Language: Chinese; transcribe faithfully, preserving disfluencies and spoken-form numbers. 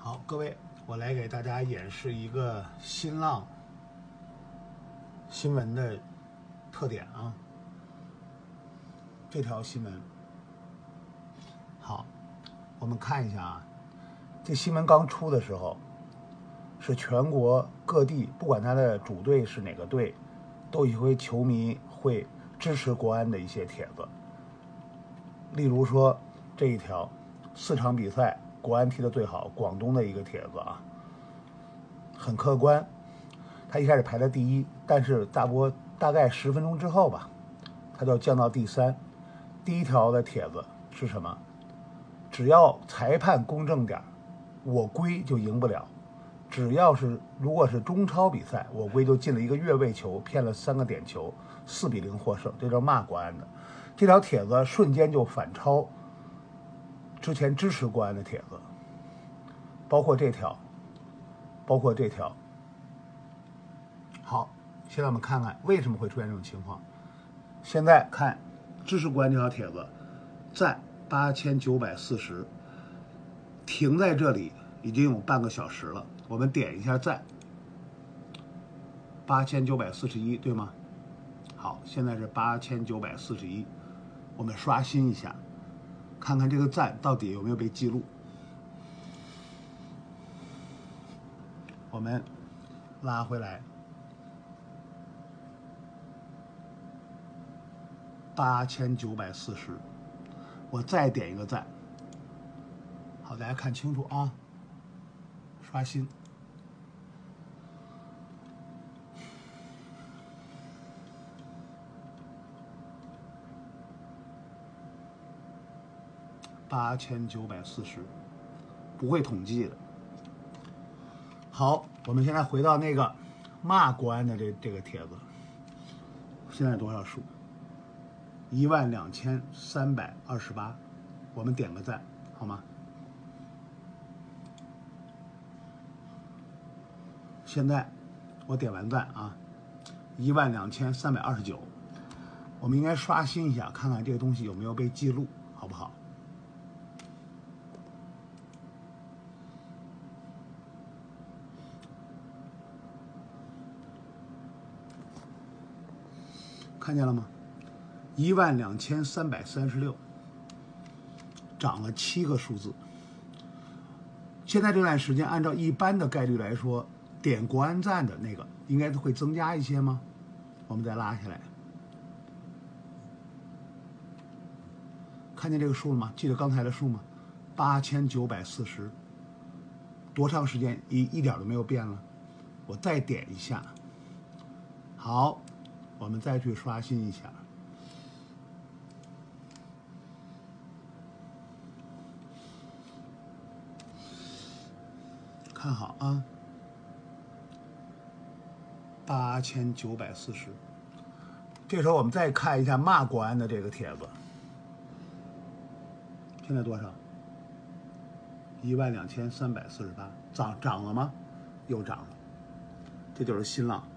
好，各位，我来给大家演示一个新浪新闻的特点啊。这条新闻，好，我们看一下啊。这新闻刚出的时候，是全国各地，不管它的主队是哪个队，都有一些球迷会支持国安的一些帖子。例如说这一条，四场比赛国安踢得最好，广东的一个帖子啊，很客观。他一开始排在第一，但是大波大概十分钟之后吧，他就降到第三。第一条的帖子是什么？只要裁判公正点，我归就赢不了。只要是如果是中超比赛，我归就进了一个越位球，骗了三个点球，四比零获胜。这叫骂国安的。这条帖子瞬间就反超之前支持国安的帖子，包括这条，包括这条。好，现在我们看看为什么会出现这种情况。现在看支持国安这条帖子，赞八千九百四十，停在这里已经有半个小时了。我们点一下赞，八千九百四十一，对吗？好，现在是八千九百四十一，我们刷新一下，看看这个赞到底有没有被记录。我们拉回来，八千九百四十，我再点一个赞。好，大家看清楚啊，刷新。八千九百四十，不会统计的。好，我们现在回到那个骂国安的这这个帖子，现在多少数？一万两千三百二十八，我们点个赞好吗？现在我点完赞啊，一万两千三百二十九，我们应该刷新一下，看看这个东西有没有被记录，好不好？看见了吗？一万两千三百三十六，涨了七个数字。现在这段时间，按照一般的概率来说，点国安赞的那个应该会增加一些吗？我们再拉下来，看见这个数了吗？记得刚才的数吗？八千九百四十，多长时间一一点都没有变了？我再点一下，好。我们再去刷新一下，看好啊，八千九百四十。这时候我们再看一下骂国安的这个帖子，现在多少？一万两千三百四十八，涨涨了吗？又涨了，这就是新浪。